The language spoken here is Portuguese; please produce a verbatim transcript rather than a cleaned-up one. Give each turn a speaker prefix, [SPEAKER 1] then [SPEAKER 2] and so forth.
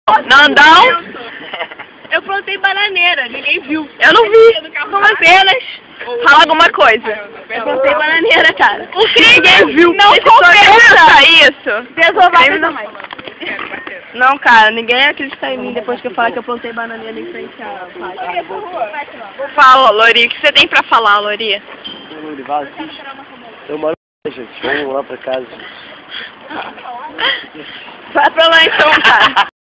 [SPEAKER 1] Nandão?
[SPEAKER 2] Eu plantei bananeira, ninguém viu.
[SPEAKER 1] Eu não vi. Como apenas. Fala alguma coisa.
[SPEAKER 2] Eu plantei bananeira, cara.
[SPEAKER 1] O crime ninguém viu.
[SPEAKER 2] Não
[SPEAKER 1] compensa isso.
[SPEAKER 2] Desovar não mais.
[SPEAKER 1] Não, cara, ninguém acredita em mim depois que eu falar que eu plantei bananeira em frente à página. Fala, Lori. O que você tem pra falar, Lori?
[SPEAKER 3] Eu moro com gente. Vamos lá pra casa.
[SPEAKER 1] Vai pra lá então, cara.